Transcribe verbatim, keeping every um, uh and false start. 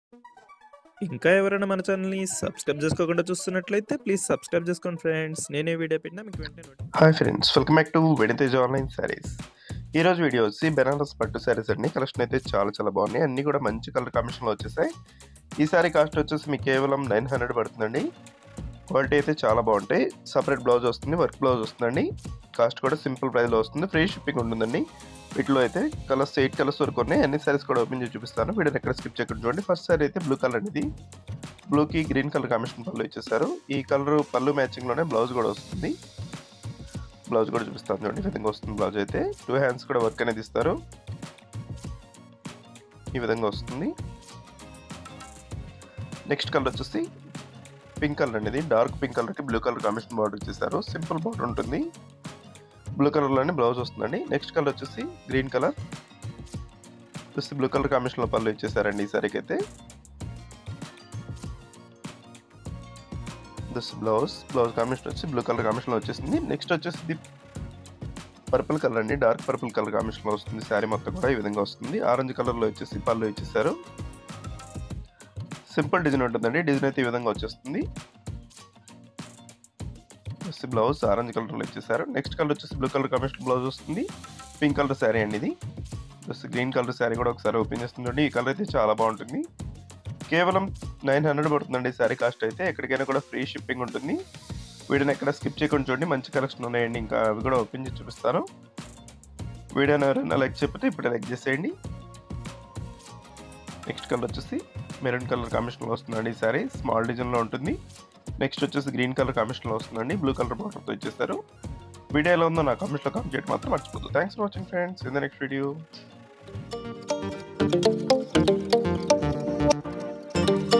ఇంకా ఎవరైనా మన ఛానల్‌ని సబ్స్క్రైబ్ చేసుకోకుండా చూస్తున్నట్లయితే ప్లీజ్ సబ్స్క్రైబ్ చేసుకోండి ఫ్రెండ్స్. నేనే వీడియో పెట్టినా మీకు వెంటనే నోటి hi friends, welcome back to వెనితేజ్ ఆన్లైన్ సారీస్. ఈరోజు వీడియో వచ్చి బెనారస్ పట్టు సారీస్ అండి. కలెక్షన్ అయితే చాలా చాలా బాగున్నాయి. అన్నీ కూడా మంచి కలర్ కాంబినేషన్లో వచ్చేసాయి. ఈ సారీ కాస్ట్ వచ్చేసి మీకు కేవలం నైన్ హండ్రెడ్ పడుతుందండి. క్వాలిటీ అయితే చాలా బాగుంటాయి. సపరేట్ బ్లౌజ్ వస్తుంది, వర్క్ బ్లౌజ్ వస్తుందండి. కాస్ట్ కూడా సింపుల్ ప్రైస్లో వస్తుంది. ఫ్రీ షిప్పింగ్ ఉంటుందండి. వీటిలో అయితే కలర్స్ ఎయిట్ కలర్స్ వరకు ఉన్నాయి. అన్ని సారీస్ కూడా ఓపెన్ చేసి చూపిస్తాను. వీడియోని ఎక్కడ స్కిప్ చేయకుండా చూడండి. ఫస్ట్ సారీ అయితే బ్లూ కలర్ అనేది బ్లూకి గ్రీన్ కలర్ కాంబినేషన్ పళ్ళు ఇచ్చేసారు. ఈ కలర్ పళ్ళు మ్యాచింగ్లోనే బ్లౌజ్ కూడా వస్తుంది. బ్లౌజ్ కూడా చూపిస్తాను చూడండి. ఈ విధంగా వస్తుంది బ్లౌజ్ అయితే. టూ హ్యాండ్స్ కూడా వర్క్ అనేది ఇస్తారు. ఈ విధంగా వస్తుంది. నెక్స్ట్ కలర్ వచ్చేసి పింక్ కలర్ అనేది డార్క్ పింక్ కలర్కి బ్లూ కలర్ కాంబినేషన్ బార్డర్ ఇచ్చేసారు. సింపుల్ బార్డర్ ఉంటుంది. బ్లూ కలర్లోనే బ్లౌజ్ వస్తుందండి. నెక్స్ట్ కలర్ వచ్చేసి గ్రీన్ కలర్ వచ్చేసి బ్లూ కలర్ కాంబినేషన్లో పళ్ళు ఇచ్చేసారండి ఈ సారీకి అయితే. దిస్ బ్లౌజ్ బ్లౌజ్ కాంబినేషన్ వచ్చి బ్లూ కలర్ కాంబినేషన్లో వచ్చేసింది. నెక్స్ట్ వచ్చేసి ఇది పర్పుల్ కలర్ అండి. డార్క్ పర్పుల్ కలర్ కాంబినేషన్లో వస్తుంది. శారీ మొత్తం కూడా ఈ విధంగా వస్తుంది. ఆరెంజ్ కలర్లో వచ్చేసి పళ్ళు ఇచ్చేసారు. సింపుల్ డిజైన్ ఉంటుందండి. డిజైన్ అయితే ఈ విధంగా వచ్చేస్తుంది. బ్లౌజ్ ఆరెంజ్ కలర్లో ఇచ్చేసారు. నెక్స్ట్ కలర్ వచ్చేసి బ్లూ కలర్ కాంబినేషన్ బ్లౌజ్ వస్తుంది. పింక్ కలర్ శారీ అండి ఇది. ప్లస్ గ్రీన్ కలర్ శారీ కూడా ఒకసారి ఓపెన్ చేస్తుందండి. ఈ కలర్ అయితే చాలా బాగుంటుంది. కేవలం నైన్ హండ్రెడ్ పడుతుందండి శారీ కాస్ట్ అయితే. ఎక్కడికైనా కూడా ఫ్రీ షిప్పింగ్ ఉంటుంది. వీడియోని ఎక్కడ స్కిప్ చేయకుండా చూడండి. మంచి కలెక్షన్ ఉన్నాయండి. ఇంకా అవి కూడా ఓపెన్ చేసి చూపిస్తాను. వీడియోని ఎవరైనా లైక్ చెప్పితే ఇప్పుడు లైక్ చేసేయండి. నెక్స్ట్ కలర్ వచ్చేసి మెరూన్ కలర్ కాంబినేషన్లో వస్తుందండి ఈ శారీ. స్మాల్ డిజైన్లో ఉంటుంది. నెక్స్ట్ వచ్చేసి గ్రీన్ కలర్ కాంబినేషన్లో వస్తుందండి. బ్లూ కలర్ బార్డర్తో ఇచ్చేస్తారు. వీడియో ఎలా ఉందో నా కామెంట్స్లో కామెంట్ చేయడం మాత్రం మర్చిపోద్దు. Thanks for watching friends. In the next video.